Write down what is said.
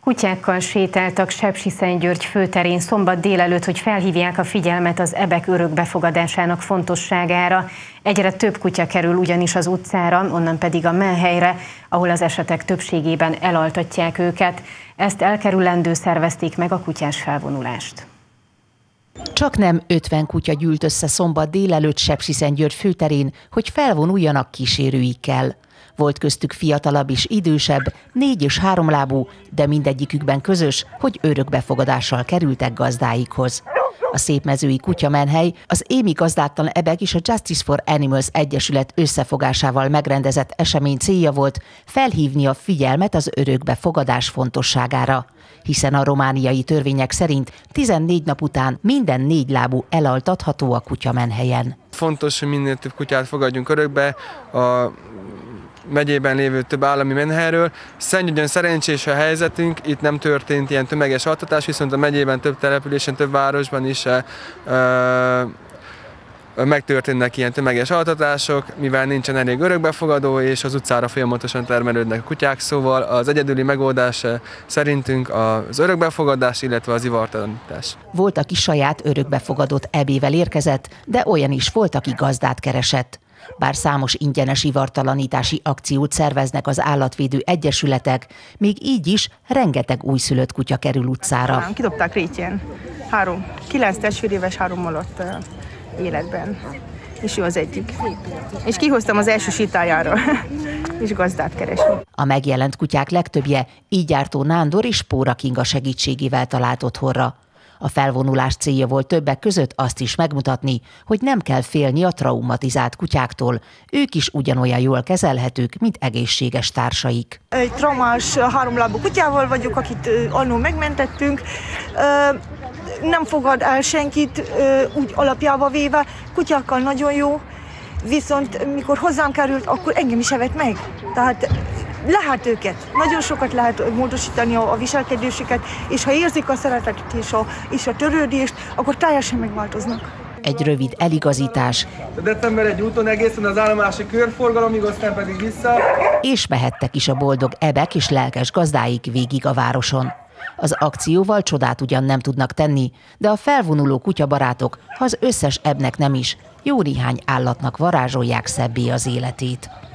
Kutyákkal sétáltak Sepsiszentgyörgy főterén szombat délelőtt, hogy felhívják a figyelmet az ebek örökbefogadásának fontosságára. Egyre több kutya kerül ugyanis az utcára, onnan pedig a menhelyre, ahol az esetek többségében elaltatják őket. Ezt elkerülendő szervezték meg a kutyás felvonulást. Csaknem 50 kutya gyűlt össze szombat délelőtt Sepsiszentgyörgy főterén, hogy felvonuljanak kísérőikkel. Volt köztük fiatalabb és idősebb, 4 és 3 lábú, de mindegyikükben közös, hogy örökbefogadással kerültek gazdáikhoz. A Szépmezői kutyamenhely, az Émi gazdátlan ebek és a Justice for Animals Egyesület összefogásával megrendezett esemény célja volt felhívni a figyelmet az örökbefogadás fontosságára, hiszen a romániai törvények szerint 14 nap után minden 4 lábú elaltatható a kutyamenhelyen. Fontos, hogy minél több kutyát fogadjunk örökbe a megyében lévő több állami menhelyről. Szentgyörgyön szerencsés a helyzetünk, itt nem történt ilyen tömeges altatás, viszont a megyében több településen, több városban is megtörténnek ilyen tömeges altatások, mivel nincsen elég örökbefogadó, és az utcára folyamatosan termelődnek a kutyák, szóval az egyedüli megoldás szerintünk az örökbefogadás, illetve az ivartalanítás. Volt, aki saját örökbefogadott ebével érkezett, de olyan is volt, aki gazdát keresett. Bár számos ingyenes ivartalanítási akciót szerveznek az állatvédő egyesületek, még így is rengeteg újszülött kutya kerül utcára. Kidobták rétjén. 9 testvéréves, 3 alatt életben. És ő az egyik. És kihoztam az első sétájára, és gazdát keresni. A megjelent kutyák legtöbbje Ígyártó Nándor és Póra Kinga segítségével talált otthonra. A felvonulás célja volt többek között azt is megmutatni, hogy nem kell félni a traumatizált kutyáktól, ők is ugyanolyan jól kezelhetők, mint egészséges társaik. Egy traumás 3 lábú kutyával vagyok, akit annól megmentettünk. Nem fogad el senkit úgy alapjába véve, kutyákkal nagyon jó, viszont mikor hozzám került, akkor engem is evett meg. Tehát lehet őket, nagyon sokat lehet módosítani a viselkedésüket, és ha érzik a szeretetet és a törődést, akkor teljesen megváltoznak. Egy rövid eligazítás. December 1 úton egészen az állomási körforgalomig, aztán pedig vissza. És mehettek is a boldog ebek és lelkes gazdáik végig a városon. Az akcióval csodát ugyan nem tudnak tenni, de a felvonuló kutyabarátok, ha az összes ebnek nem is, jó néhány állatnak varázsolják szebbé az életét.